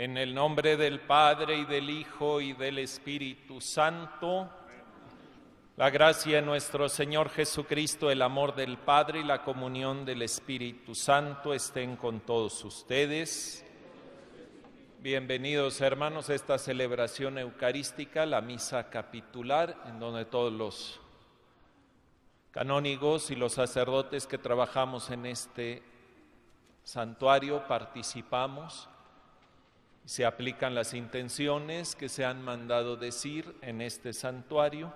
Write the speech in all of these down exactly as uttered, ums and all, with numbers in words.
En el nombre del Padre, y del Hijo, y del Espíritu Santo, la gracia de nuestro Señor Jesucristo, el amor del Padre y la comunión del Espíritu Santo estén con todos ustedes. Bienvenidos, hermanos, a esta celebración eucarística, la misa capitular, en donde todos los canónigos y los sacerdotes que trabajamos en este santuario participamos. Se aplican las intenciones que se han mandado decir en este santuario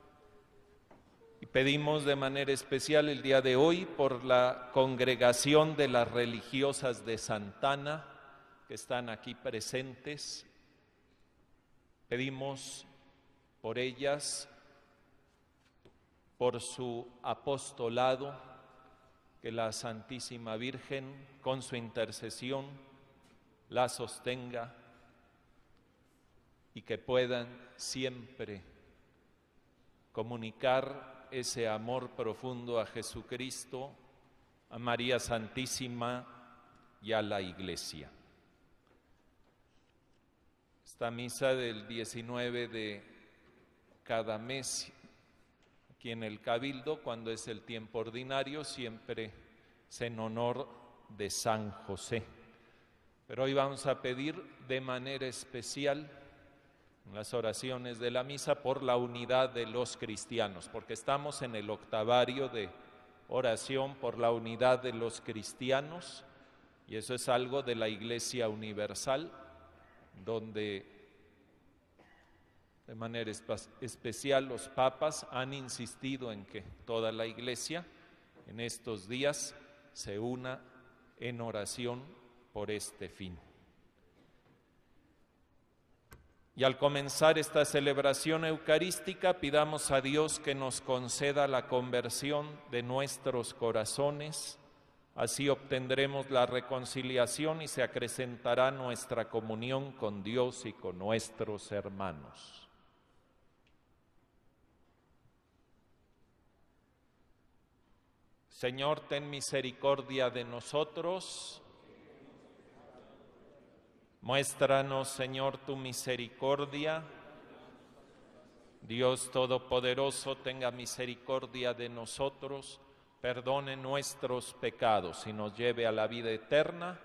y pedimos de manera especial el día de hoy por la congregación de las religiosas de Santana que están aquí presentes. Pedimos por ellas, por su apostolado, que la Santísima Virgen con su intercesión la sostenga y que puedan siempre comunicar ese amor profundo a Jesucristo, a María Santísima y a la Iglesia. Esta misa del diecinueve de cada mes, aquí en el Cabildo, cuando es el tiempo ordinario, siempre es en honor de San José. Pero hoy vamos a pedir de manera especial en las oraciones de la misa por la unidad de los cristianos, porque estamos en el octavario de oración por la unidad de los cristianos, y eso es algo de la Iglesia Universal, donde de manera especial los papas han insistido en que toda la Iglesia en estos días se una en oración por este fin. Y al comenzar esta celebración eucarística, pidamos a Dios que nos conceda la conversión de nuestros corazones, así obtendremos la reconciliación y se acrecentará nuestra comunión con Dios y con nuestros hermanos. Señor, ten misericordia de nosotros. Muéstranos, Señor, tu misericordia. Dios Todopoderoso, tenga misericordia de nosotros, perdone nuestros pecados y nos lleve a la vida eterna.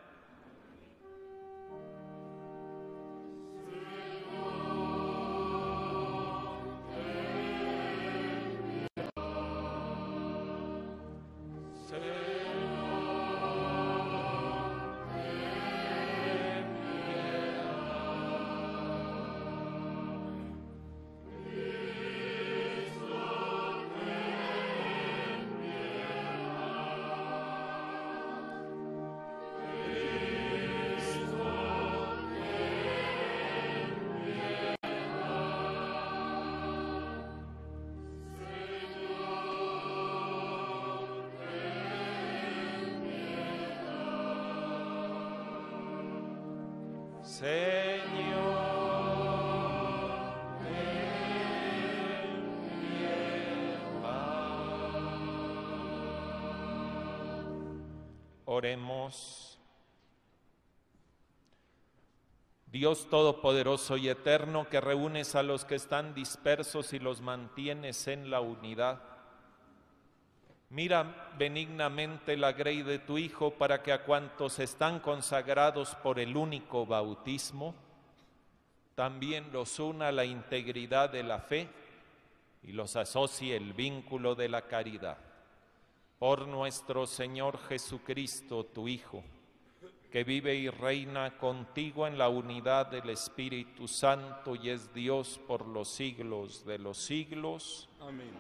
Señor, ten piedad. Oremos. Dios Todopoderoso y Eterno, que reúnes a los que están dispersos y los mantienes en la unidad, mira benignamente la grey de tu Hijo para que a cuantos están consagrados por el único bautismo, también los una la integridad de la fe y los asocie el vínculo de la caridad. Por nuestro Señor Jesucristo, tu Hijo, que vive y reina contigo en la unidad del Espíritu Santo y es Dios por los siglos de los siglos. Amén.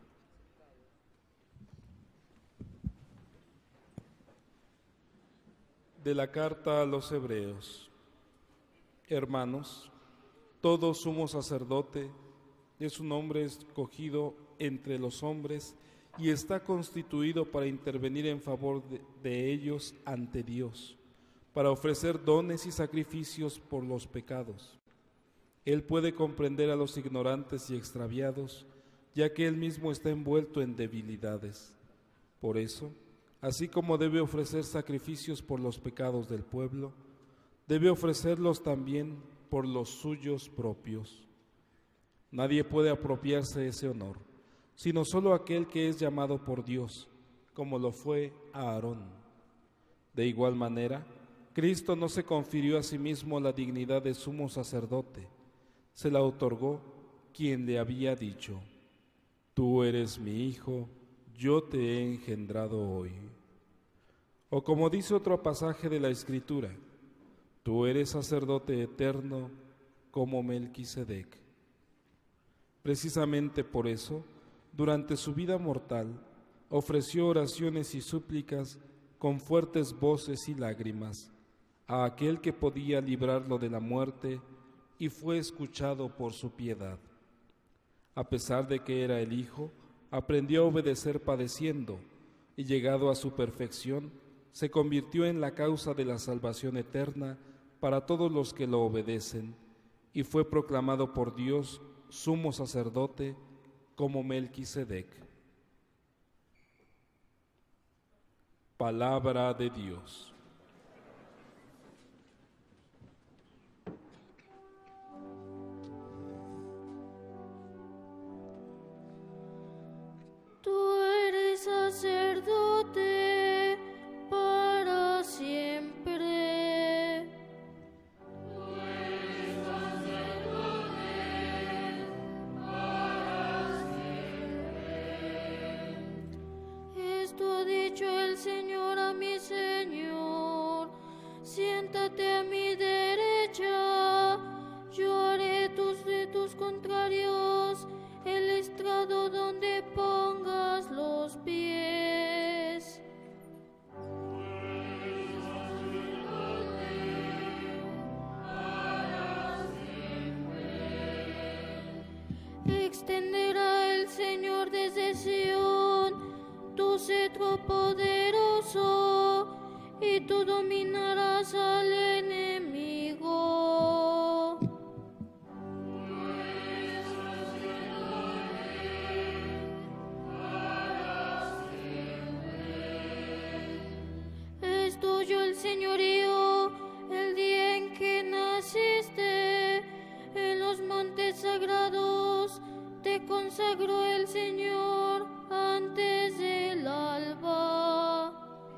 De la carta a los Hebreos. Hermanos, todo sumo sacerdote es un hombre escogido entre los hombres y está constituido para intervenir en favor de, de ellos ante Dios, para ofrecer dones y sacrificios por los pecados. Él puede comprender a los ignorantes y extraviados, ya que él mismo está envuelto en debilidades. Por eso, así como debe ofrecer sacrificios por los pecados del pueblo, debe ofrecerlos también por los suyos propios. Nadie puede apropiarse ese honor, sino solo aquel que es llamado por Dios, como lo fue Aarón. De igual manera, Cristo no se confirió a sí mismo la dignidad de sumo sacerdote, se la otorgó quien le había dicho: Tú eres mi Hijo, yo te he engendrado hoy. O como dice otro pasaje de la Escritura: Tú eres sacerdote eterno como Melquisedec. Precisamente por eso, durante su vida mortal, ofreció oraciones y súplicas con fuertes voces y lágrimas a aquel que podía librarlo de la muerte, y fue escuchado por su piedad. A pesar de que era el Hijo, aprendió a obedecer padeciendo, y llegado a su perfección, se convirtió en la causa de la salvación eterna para todos los que lo obedecen, y fue proclamado por Dios sumo sacerdote como Melquisedec. Palabra de Dios. Tú eres sacerdote para siempre. Tú eres sacerdote para siempre. Esto ha dicho el Señor a mi Señor: siéntate a mi derecha, yo haré tus de tus contrarios el estrado donde pongas los pies. Extenderá el Señor desde Sión tu cetro poderoso, y tú dominarás al enemigo. Es tuyo el señorío el día en que naciste, en los montes sagrados te consagró el Señor antes del alba.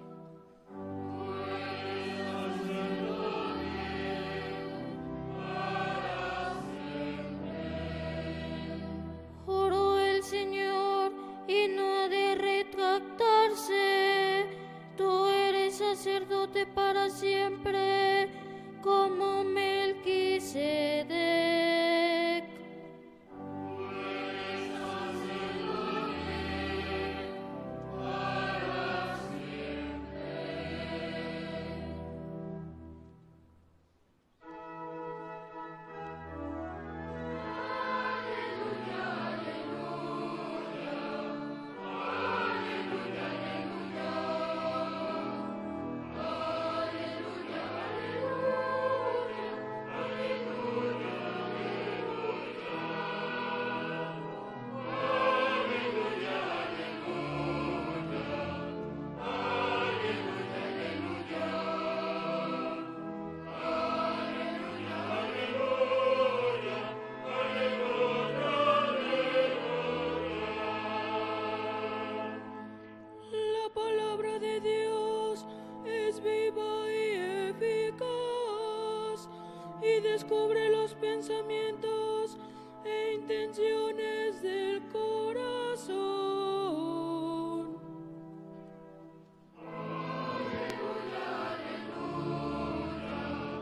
Juró el Señor y no ha de retractarse: tú eres sacerdote para siempre, como Melquisedec. Descubre los pensamientos e intenciones del corazón. Aleluya, aleluya,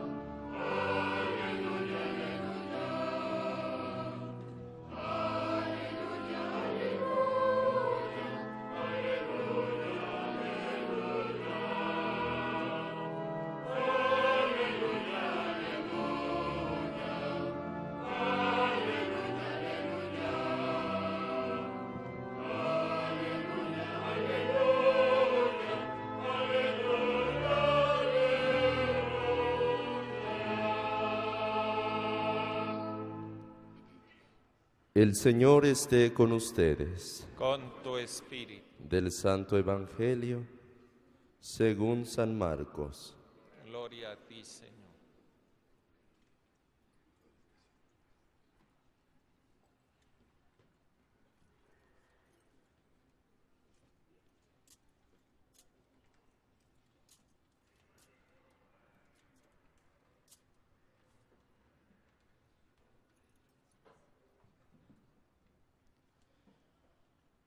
aleluya, aleluya, aleluya, El Señor esté con ustedes. Con tu espíritu. Del Santo Evangelio según San Marcos. Gloria a ti, Señor.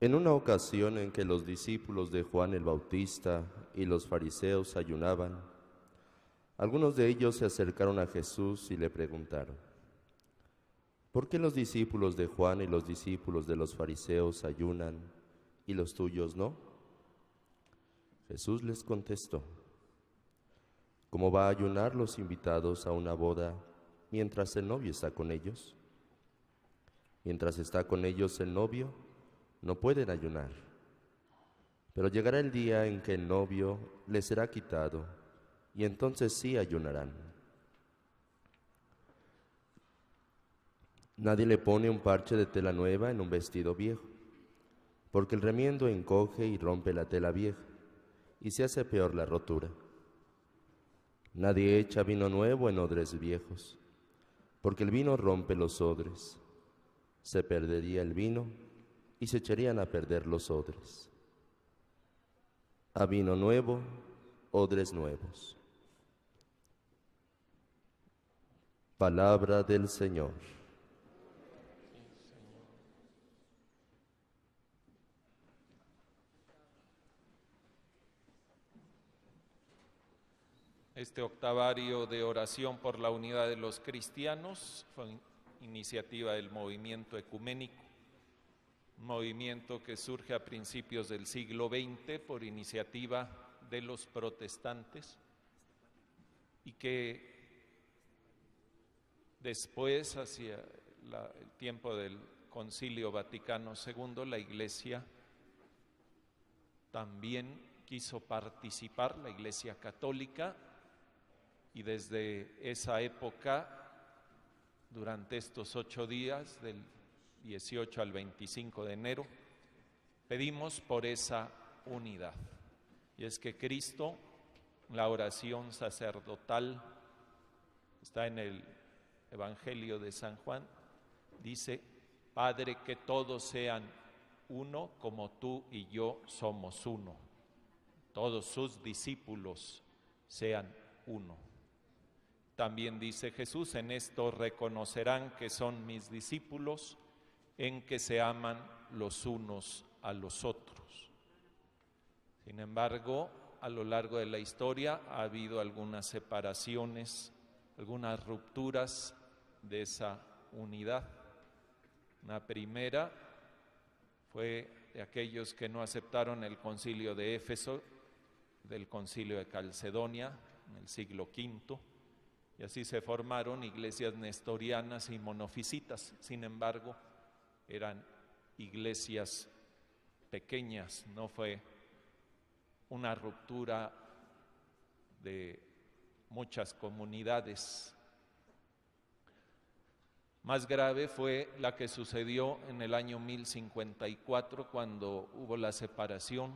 En una ocasión en que los discípulos de Juan el Bautista y los fariseos ayunaban, algunos de ellos se acercaron a Jesús y le preguntaron: ¿por qué los discípulos de Juan y los discípulos de los fariseos ayunan y los tuyos no? Jesús les contestó: ¿cómo va a ayunar los invitados a una boda mientras el novio está con ellos? Mientras está con ellos el novio, no pueden ayunar. Pero llegará el día en que el novio les será quitado, y entonces sí ayunarán. Nadie le pone un parche de tela nueva en un vestido viejo, porque el remiendo encoge y rompe la tela vieja, y se hace peor la rotura. Nadie echa vino nuevo en odres viejos, porque el vino rompe los odres. Se perdería el vino y se echarían a perder los odres. A vino nuevo, odres nuevos. Palabra del Señor. Este octavario de oración por la unidad de los cristianos fue iniciativa del movimiento ecuménico, un movimiento que surge a principios del siglo veinte por iniciativa de los protestantes y que después, hacia la, el tiempo del Concilio Vaticano segundo, la Iglesia también quiso participar, la Iglesia católica, y desde esa época, durante estos ocho días, del dieciocho al veinticinco de enero, pedimos por esa unidad. Y es que Cristo, la oración sacerdotal, está en el Evangelio de San Juan, dice: Padre, que todos sean uno como tú y yo somos uno. Todos sus discípulos sean uno. También dice Jesús: en esto reconocerán que son mis discípulos, en que se aman los unos a los otros. Sin embargo, a lo largo de la historia ha habido algunas separaciones, algunas rupturas de esa unidad. Una primera fue de aquellos que no aceptaron el concilio de Éfeso, del concilio de Calcedonia, en el siglo quinto, y así se formaron iglesias nestorianas y monofisitas. Sin embargo, eran iglesias pequeñas, no fue una ruptura de muchas comunidades. Más grave fue la que sucedió en el año mil cincuenta y cuatro, cuando hubo la separación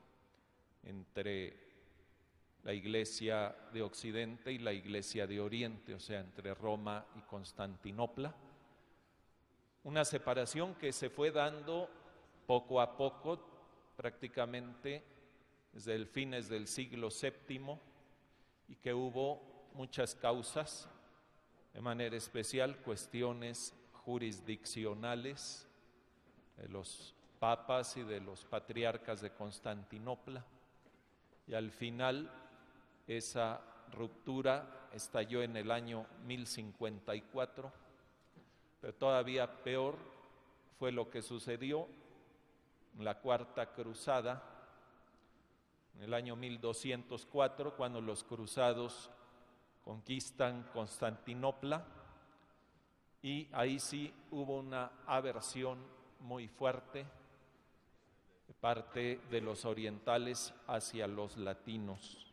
entre la Iglesia de Occidente y la Iglesia de Oriente, o sea, entre Roma y Constantinopla. Una separación que se fue dando poco a poco, prácticamente desde el fines del siglo séptimo, y que hubo muchas causas, de manera especial cuestiones jurisdiccionales de los papas y de los patriarcas de Constantinopla, y al final esa ruptura estalló en el año mil cincuenta y cuatro, pero todavía peor fue lo que sucedió en la Cuarta Cruzada, en el año mil doscientos cuatro, cuando los cruzados conquistan Constantinopla, y ahí sí hubo una aversión muy fuerte de parte de los orientales hacia los latinos.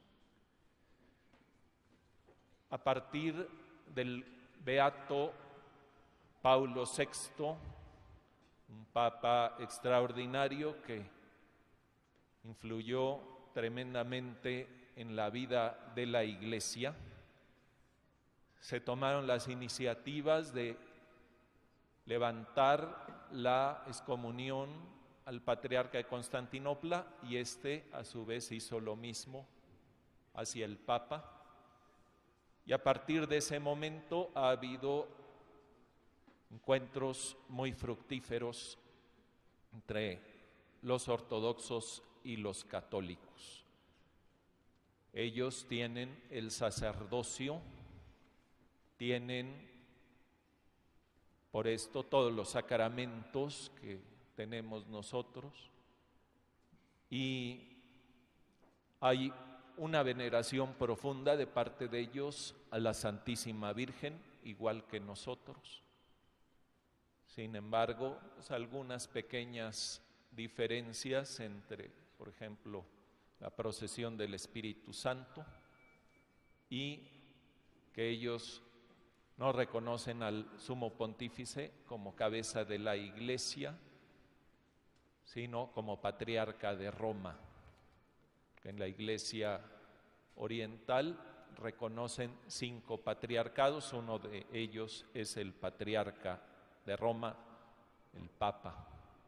A partir del beato Paulo sexto, un papa extraordinario que influyó tremendamente en la vida de la Iglesia, se tomaron las iniciativas de levantar la excomunión al patriarca de Constantinopla, y este a su vez hizo lo mismo hacia el Papa. Y a partir de ese momento ha habido encuentros muy fructíferos entre los ortodoxos y los católicos. Ellos tienen el sacerdocio, tienen por esto todos los sacramentos que tenemos nosotros, y hay una veneración profunda de parte de ellos a la Santísima Virgen, igual que nosotros. Sin embargo, pues, algunas pequeñas diferencias entre, por ejemplo, la procesión del Espíritu Santo, y que ellos no reconocen al sumo pontífice como cabeza de la Iglesia, sino como patriarca de Roma. En la Iglesia oriental reconocen cinco patriarcados, uno de ellos es el patriarca de Roma, el Papa.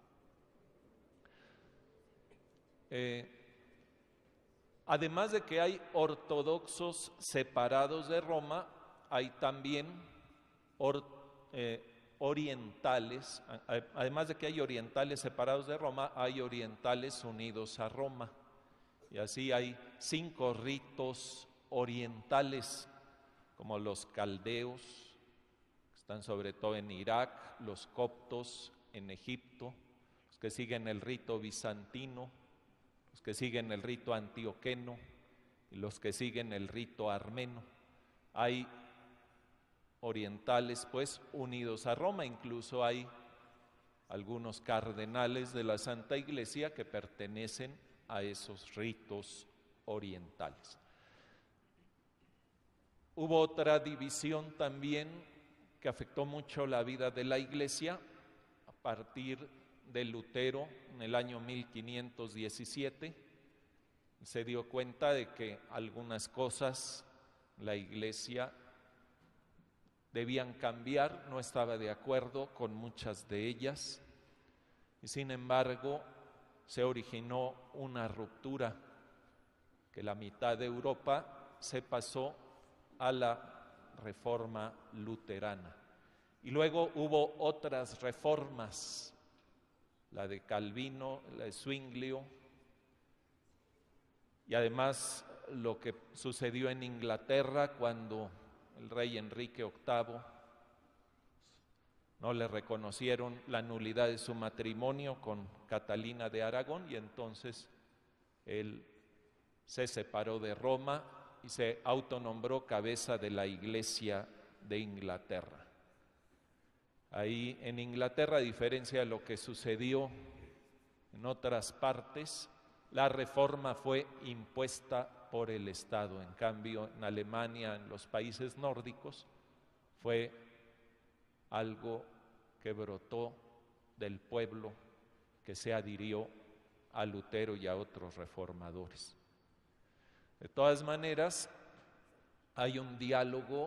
Eh, además de que hay ortodoxos separados de Roma, hay también or, eh, orientales, además de que hay orientales separados de Roma, hay orientales unidos a Roma. Y así hay cinco ritos orientales, como los caldeos, que están sobre todo en Irak, los coptos en Egipto, los que siguen el rito bizantino, los que siguen el rito antioqueno y los que siguen el rito armeno. Hay orientales, pues, unidos a Roma. Incluso hay algunos cardenales de la Santa Iglesia que pertenecen a esos ritos orientales. Hubo otra división también que afectó mucho la vida de la Iglesia a partir de Lutero en el año mil quinientos diecisiete. Se dio cuenta de que algunas cosas la Iglesia debían cambiar, no estaba de acuerdo con muchas de ellas, y sin embargo se originó una ruptura, que la mitad de Europa se pasó a la reforma luterana. Y luego hubo otras reformas, la de Calvino, la de Zwinglio, y además lo que sucedió en Inglaterra cuando el rey Enrique octavo no le reconocieron la nulidad de su matrimonio con Catalina de Aragón, y entonces él se separó de Roma y se autonombró cabeza de la Iglesia de Inglaterra. Ahí en Inglaterra, a diferencia de lo que sucedió en otras partes, la reforma fue impuesta por el Estado. En cambio, en Alemania, en los países nórdicos, fue algo que brotó del pueblo que se adhirió a Lutero y a otros reformadores. De todas maneras, hay un diálogo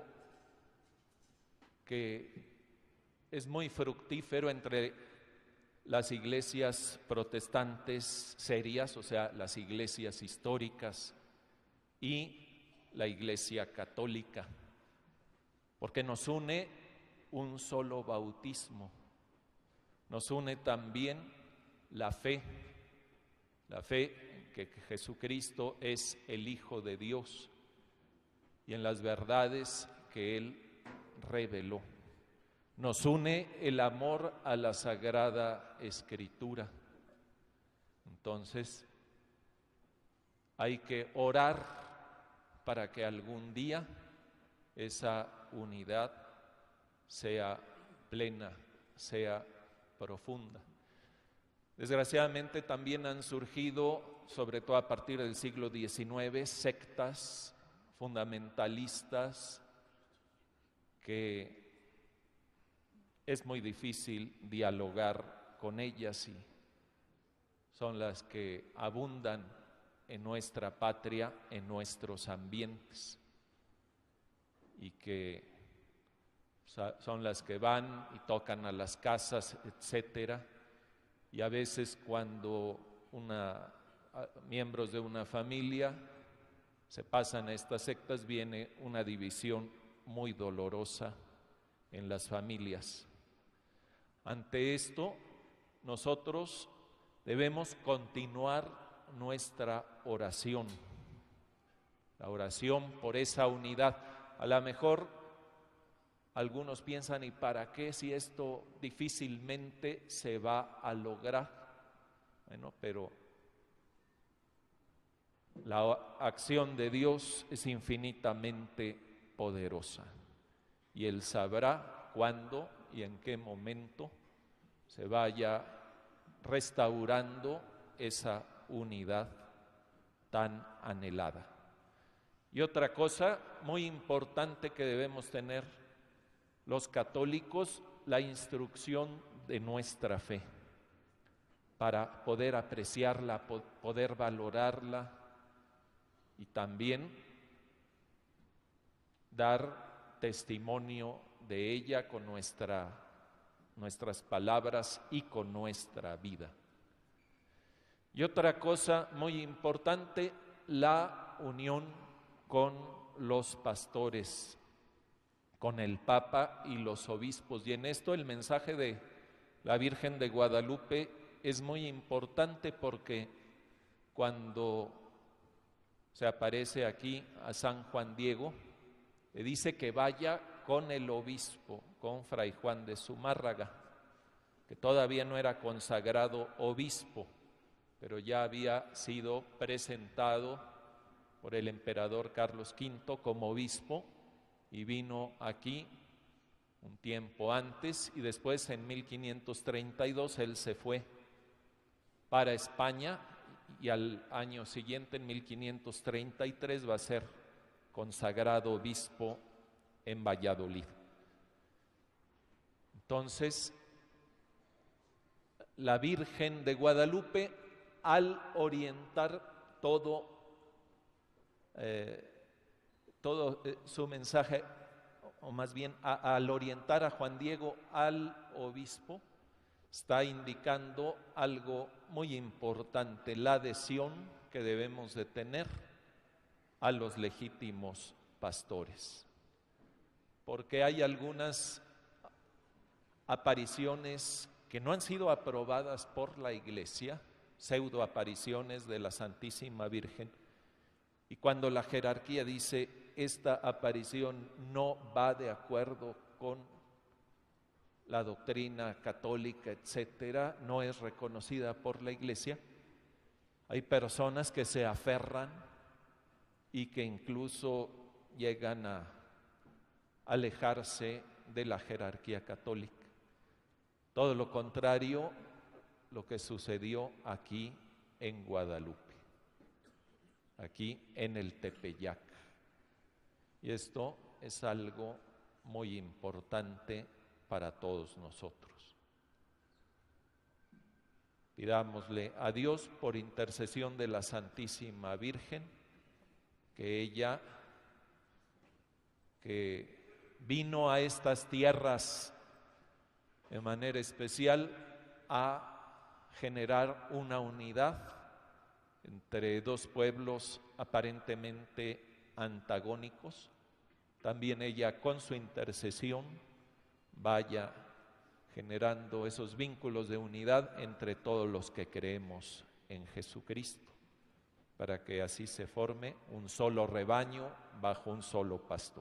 que es muy fructífero entre las iglesias protestantes serias, o sea, las iglesias históricas, y la Iglesia católica, porque nos une un solo bautismo, nos une también la fe, la fe en que Jesucristo es el Hijo de Dios y en las verdades que Él reveló. Nos une el amor a la Sagrada Escritura. Entonces, hay que orar para que algún día esa unidad sea plena, sea profunda. Desgraciadamente también han surgido, sobre todo a partir del siglo diecinueve, sectas fundamentalistas que es muy difícil dialogar con ellas, y son las que abundan en nuestra patria, en nuestros ambientes, y que son las que van y tocan a las casas, etcétera. Y a veces cuando una, miembros de una familia se pasan a estas sectas, viene una división muy dolorosa en las familias. Ante esto, nosotros debemos continuar nuestra oración, la oración por esa unidad. A lo mejor algunos piensan, ¿y para qué si esto difícilmente se va a lograr? Bueno, pero la acción de Dios es infinitamente poderosa y Él sabrá cuándo y en qué momento se vaya restaurando esa unidad tan anhelada. Y otra cosa muy importante que debemos tener los católicos, la instrucción de nuestra fe, para poder apreciarla, poder valorarla y también dar testimonio de ella con nuestra, nuestras palabras y con nuestra vida. Y otra cosa muy importante, la unión con los pastores, con el Papa y los obispos. Y en esto el mensaje de la Virgen de Guadalupe es muy importante, porque cuando se aparece aquí a San Juan Diego, le dice que vaya con el obispo, con Fray Juan de Zumárraga, que todavía no era consagrado obispo, pero ya había sido presentado por el emperador Carlos quinto como obispo, y vino aquí un tiempo antes, y después en mil quinientos treinta y dos él se fue para España, y al año siguiente, en mil quinientos treinta y tres, va a ser consagrado obispo en Valladolid. Entonces, la Virgen de Guadalupe, al orientar todo, eh, todo eh, su mensaje, o más bien a, al orientar a Juan Diego al obispo, está indicando algo muy importante, la adhesión que debemos de tener a los legítimos pastores. Porque hay algunas apariciones que no han sido aprobadas por la Iglesia, pseudo apariciones de la Santísima Virgen, y cuando la jerarquía dice esta aparición no va de acuerdo con la doctrina católica, etcétera, no es reconocida por la Iglesia, hay personas que se aferran y que incluso llegan a alejarse de la jerarquía católica. Todo lo contrario, lo que sucedió aquí en Guadalupe, aquí en el Tepeyac. Y esto es algo muy importante para todos nosotros. Pidámosle a Dios, por intercesión de la Santísima Virgen, que ella, que vino a estas tierras de manera especial a generar una unidad entre dos pueblos aparentemente antagónicos, también ella con su intercesión vaya generando esos vínculos de unidad entre todos los que creemos en Jesucristo, para que así se forme un solo rebaño bajo un solo pastor.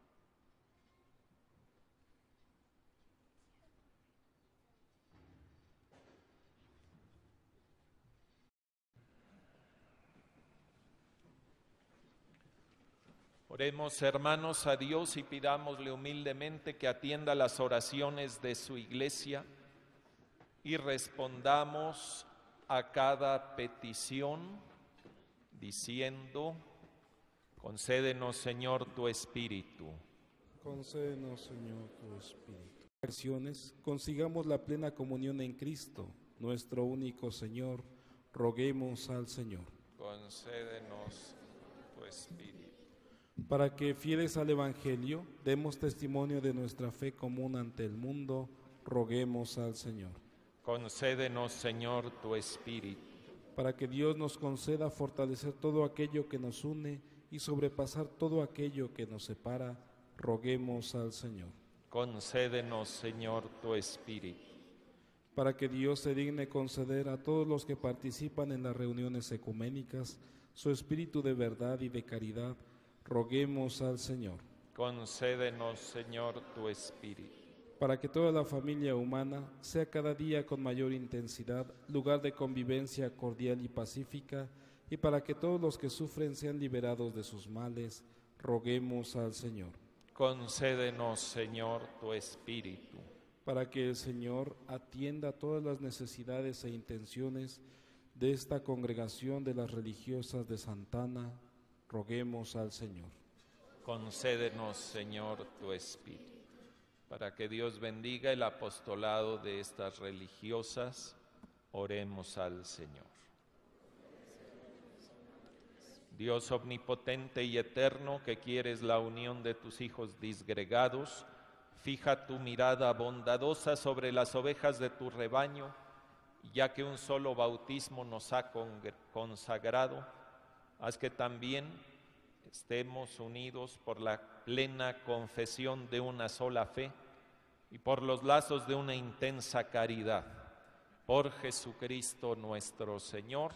Oremos, hermanos, a Dios y pidámosle humildemente que atienda las oraciones de su Iglesia y respondamos a cada petición diciendo: concédenos, Señor, tu Espíritu. Concédenos, Señor, tu Espíritu. Acciones, consigamos la plena comunión en Cristo, nuestro único Señor. Roguemos al Señor. Concédenos tu Espíritu. Para que, fieles al Evangelio, demos testimonio de nuestra fe común ante el mundo, roguemos al Señor. Concédenos, Señor, tu Espíritu. Para que Dios nos conceda fortalecer todo aquello que nos une y sobrepasar todo aquello que nos separa, roguemos al Señor. Concédenos, Señor, tu Espíritu. para que Dios se digne conceder a todos los que participan en las reuniones ecuménicas su espíritu de verdad y de caridad, roguemos al Señor. Concédenos, Señor, tu espíritu. Para que toda la familia humana sea cada día con mayor intensidad lugar de convivencia cordial y pacífica, y para que todos los que sufren sean liberados de sus males, roguemos al Señor. Concédenos, Señor, tu espíritu. Para que el Señor atienda todas las necesidades e intenciones de esta congregación de las religiosas de Santana, roguemos al Señor. Concédenos, Señor, tu espíritu. Para que Dios bendiga el apostolado de estas religiosas, oremos al Señor. Dios omnipotente y eterno, que quieres la unión de tus hijos disgregados, fija tu mirada bondadosa sobre las ovejas de tu rebaño, ya que un solo bautismo nos ha consagrado, haz que también estemos unidos por la plena confesión de una sola fe y por los lazos de una intensa caridad. Por Jesucristo nuestro Señor.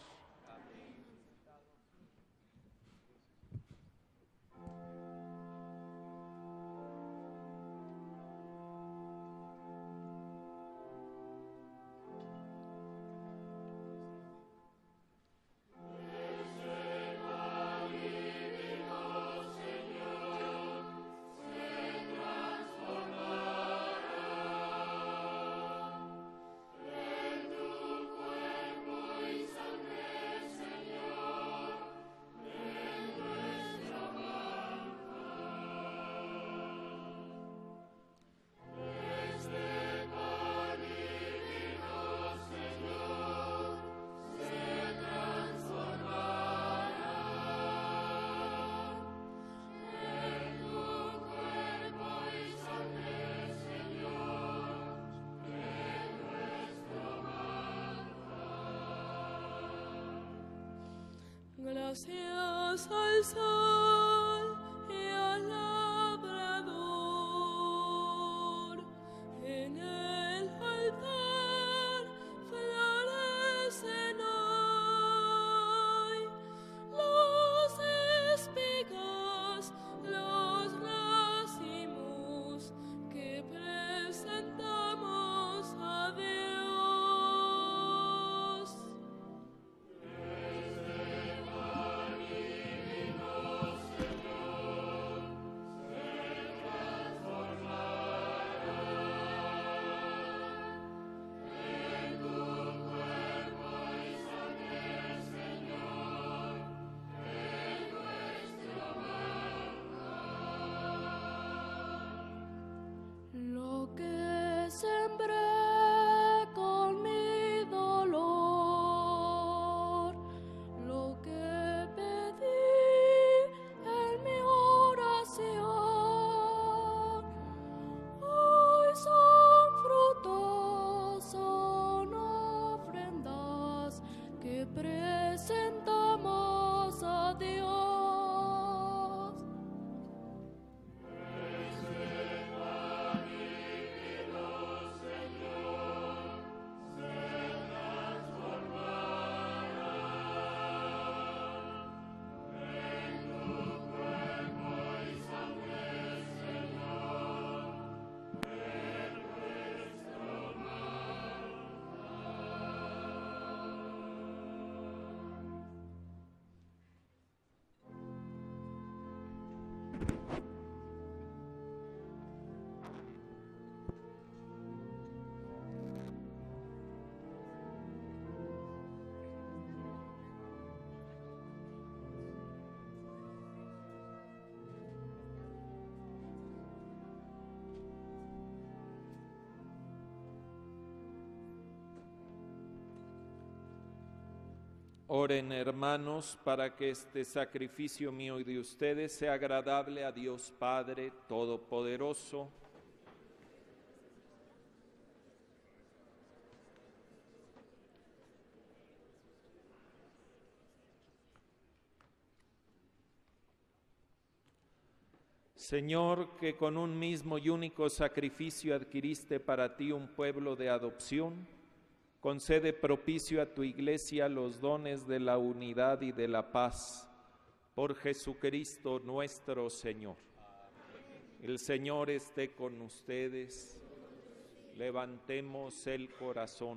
Gracias al sol y al labrador, en el altar florecen hoy las espigas, los racimos que presentamos a Dios. Lo que sembré con mi dolor, lo que pedí en mi oración, hoy son frutos, son ofrendas que presentamos a Dios. Oren, hermanos, para que este sacrificio mío y de ustedes sea agradable a Dios Padre Todopoderoso. Señor, que con un mismo y único sacrificio adquiriste para ti un pueblo de adopción, Concede propicio a tu Iglesia los dones de la unidad y de la paz. Por Jesucristo nuestro Señor. El Señor esté con ustedes. Levantemos el corazón.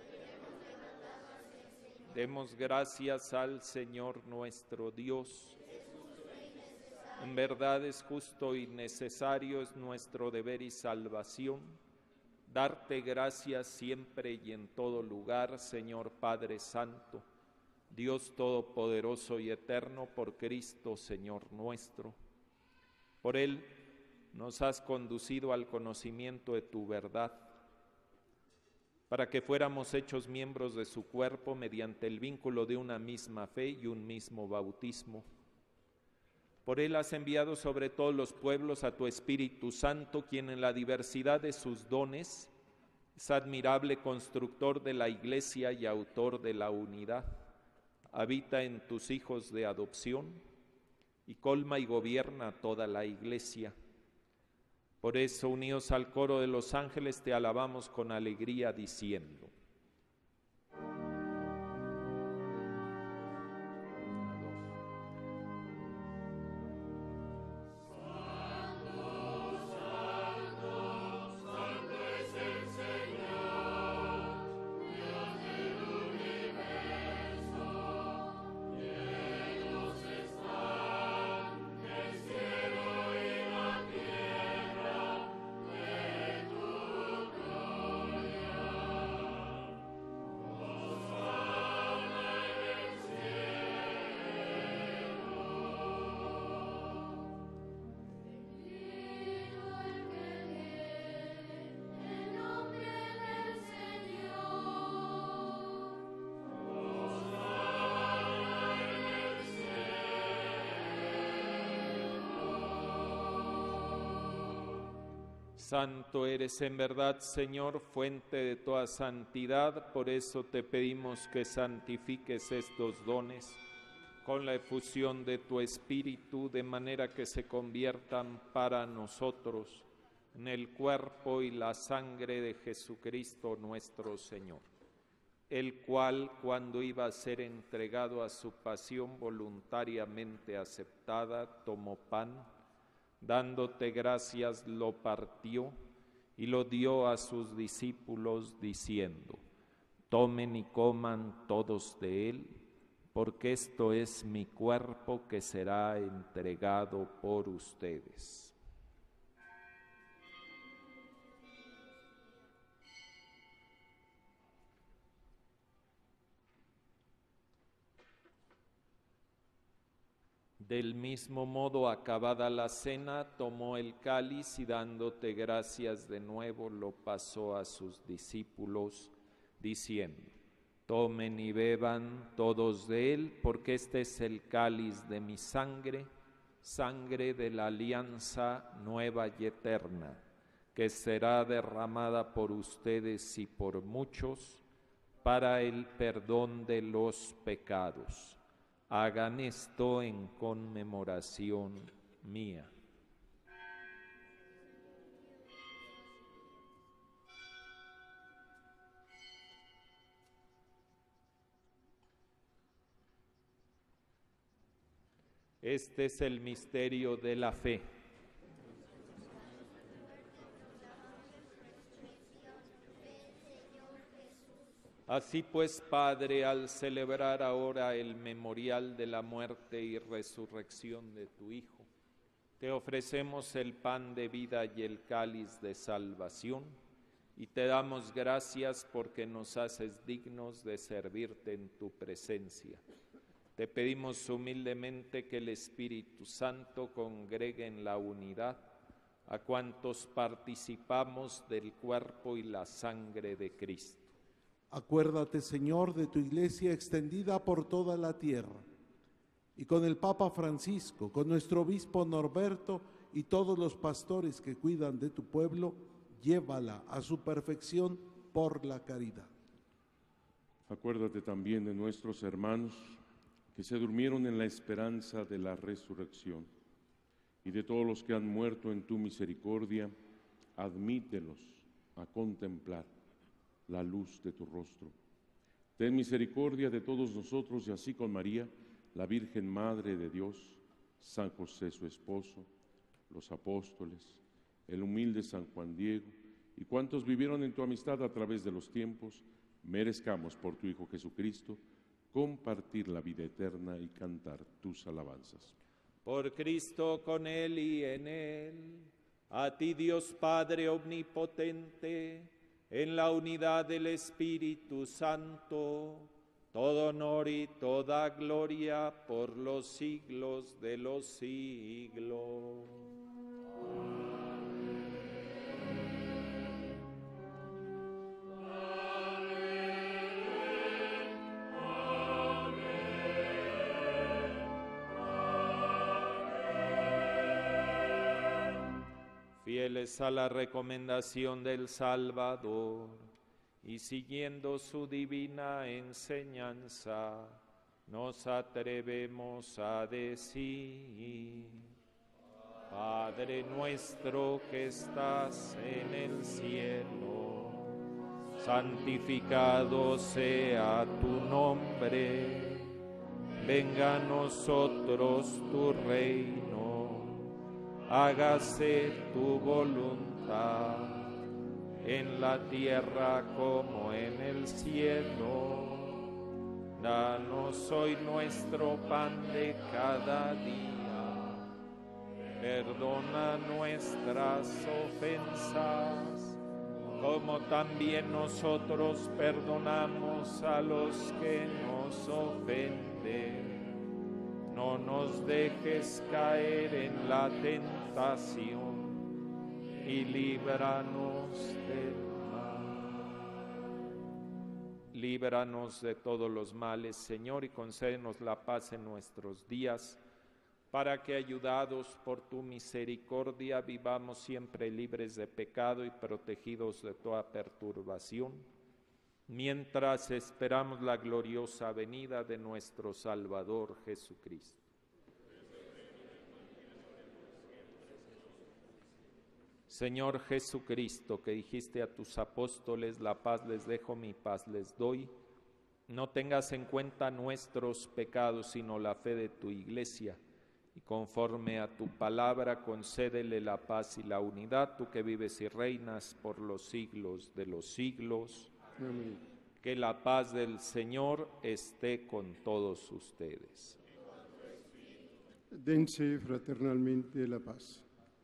Demos gracias al Señor nuestro Dios. En verdad es justo y necesario, es nuestro deber y salvación, darte gracias siempre y en todo lugar, Señor Padre Santo, Dios Todopoderoso y Eterno, por Cristo, Señor nuestro. Por Él nos has conducido al conocimiento de tu verdad, para que fuéramos hechos miembros de su cuerpo mediante el vínculo de una misma fe y un mismo bautismo. Por Él has enviado sobre todos los pueblos a tu Espíritu Santo, quien en la diversidad de sus dones es admirable constructor de la Iglesia y autor de la unidad. Habita en tus hijos de adopción y colma y gobierna toda la Iglesia. Por eso, unidos al coro de los ángeles, te alabamos con alegría diciendo: Santo eres en verdad, Señor, fuente de toda santidad, por eso te pedimos que santifiques estos dones con la efusión de tu Espíritu, de manera que se conviertan para nosotros en el cuerpo y la sangre de Jesucristo nuestro Señor, el cual, cuando iba a ser entregado a su pasión voluntariamente aceptada, tomó pan, dándote gracias, lo partió y lo dio a sus discípulos, diciendo: tomen y coman todos de él, porque esto es mi cuerpo que será entregado por ustedes. Del mismo modo, acabada la cena, tomó el cáliz y dándote gracias de nuevo, lo pasó a sus discípulos, diciendo: tomen y beban todos de él, porque este es el cáliz de mi sangre, sangre de la alianza nueva y eterna, que será derramada por ustedes y por muchos para el perdón de los pecados. Hagan esto en conmemoración mía. Este es el misterio de la fe. Así pues, Padre, al celebrar ahora el memorial de la muerte y resurrección de tu Hijo, te ofrecemos el pan de vida y el cáliz de salvación, y te damos gracias porque nos haces dignos de servirte en tu presencia. Te pedimos humildemente que el Espíritu Santo congregue en la unidad a cuantos participamos del cuerpo y la sangre de Cristo. Acuérdate, Señor, de tu Iglesia extendida por toda la tierra, y con el Papa Francisco, con nuestro obispo Norberto y todos los pastores que cuidan de tu pueblo, llévala a su perfección por la caridad. Acuérdate también de nuestros hermanos que se durmieron en la esperanza de la resurrección, y de todos los que han muerto en tu misericordia, admítelos a contemplar la luz de tu rostro. Ten misericordia de todos nosotros y así con María, la Virgen Madre de Dios, San José su esposo, los apóstoles, el humilde San Juan Diego y cuantos vivieron en tu amistad a través de los tiempos, merezcamos por tu Hijo Jesucristo compartir la vida eterna y cantar tus alabanzas. Por Cristo, con Él y en Él, a ti Dios Padre omnipotente, en la unidad del Espíritu Santo, todo honor y toda gloria por los siglos de los siglos. Fieles a la recomendación del Salvador y siguiendo su divina enseñanza, nos atrevemos a decir: Padre nuestro que estás en el cielo, santificado sea tu nombre, venga a nosotros tu reino. Hágase tu voluntad, en la tierra como en el cielo. Danos hoy nuestro pan de cada día. Perdona nuestras ofensas, como también nosotros perdonamos a los que nos ofenden. No nos dejes caer en la tentación y líbranos del mal. Líbranos de todos los males, Señor, y concédenos la paz en nuestros días, para que, ayudados por tu misericordia, vivamos siempre libres de pecado y protegidos de toda perturbación, mientras esperamos la gloriosa venida de nuestro Salvador Jesucristo. Señor Jesucristo, que dijiste a tus apóstoles: la paz les dejo, mi paz les doy, no tengas en cuenta nuestros pecados, sino la fe de tu Iglesia, y conforme a tu palabra concédele la paz y la unidad, tú que vives y reinas por los siglos de los siglos. Amén. Que la paz del Señor esté con todos ustedes. Dense fraternalmente la paz.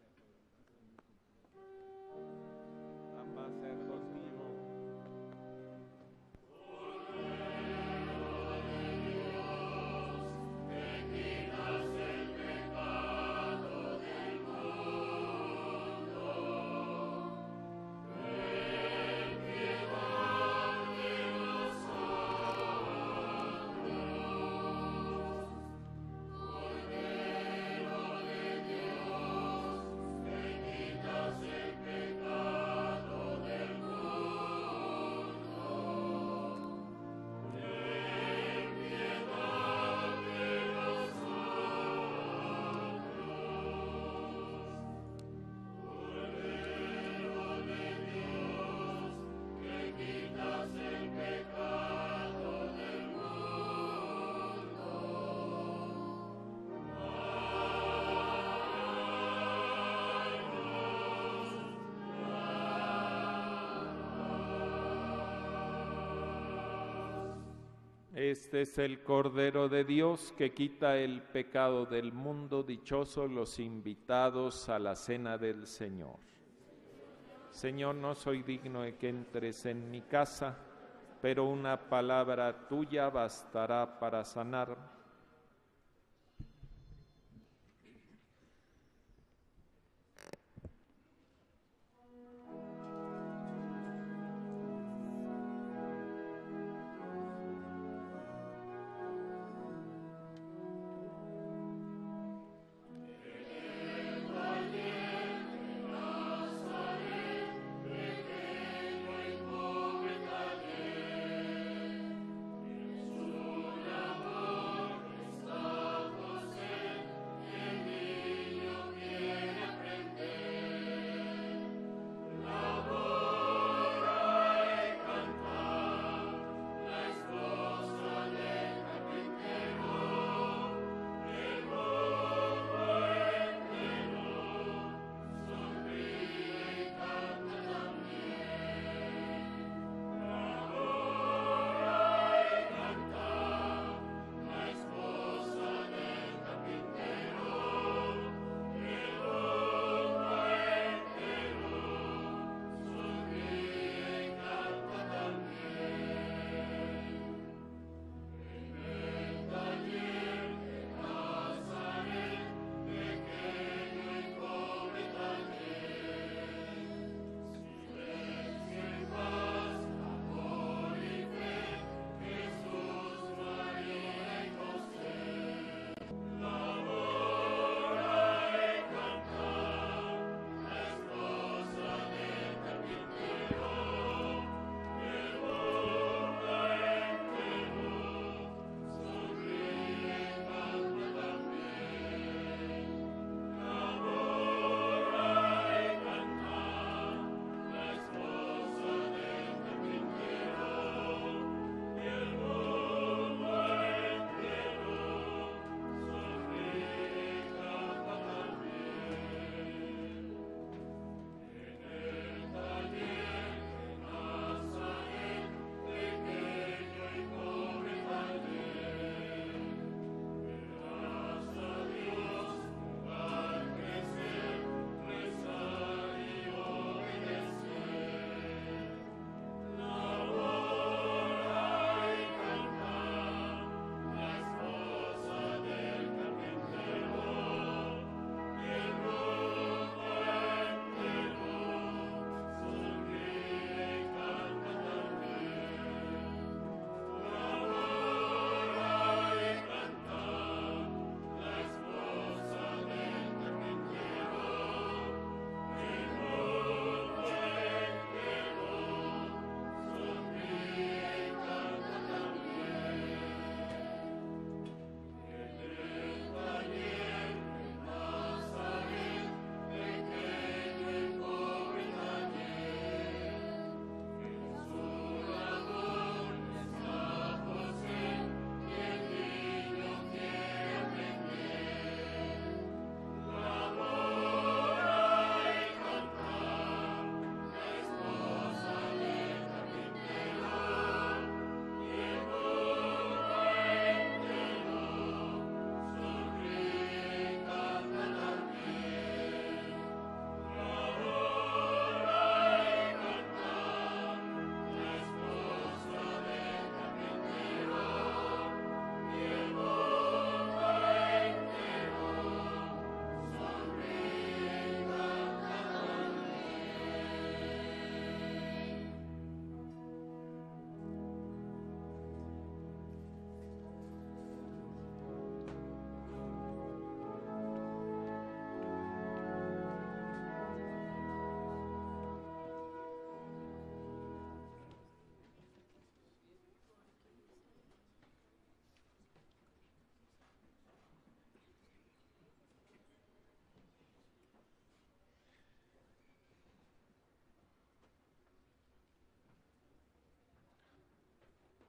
Este es el Cordero de Dios que quita el pecado del mundo. Dichosos los invitados a la cena del Señor. Señor, no soy digno de que entres en mi casa, pero una palabra tuya bastará para sanar.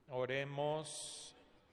Oremos.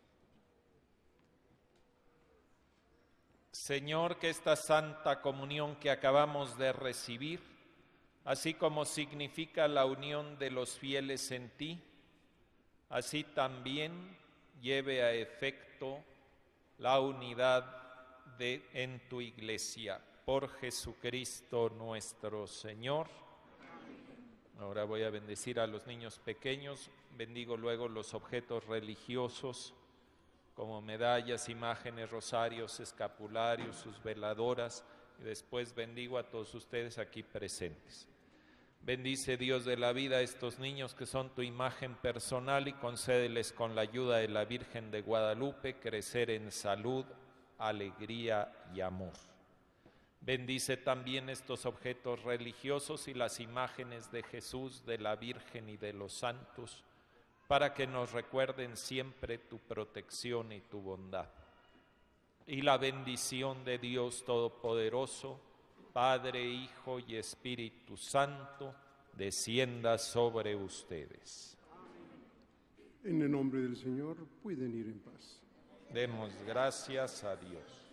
Señor, que esta santa comunión que acabamos de recibir, así como significa la unión de los fieles en ti, así también lleve a efecto la unidad de, en tu iglesia. Por Jesucristo nuestro Señor. Ahora voy a bendecir a los niños pequeños. Bendigo luego los objetos religiosos, como medallas, imágenes, rosarios, escapularios, sus veladoras, y después bendigo a todos ustedes aquí presentes. Bendice, Dios de la vida, a estos niños que son tu imagen personal y concédeles con la ayuda de la Virgen de Guadalupe crecer en salud, alegría y amor. Bendice también estos objetos religiosos y las imágenes de Jesús, de la Virgen y de los santos, para que nos recuerden siempre tu protección y tu bondad. Y la bendición de Dios Todopoderoso, Padre, Hijo y Espíritu Santo, descienda sobre ustedes. En el nombre del Señor, pueden ir en paz. Demos gracias a Dios.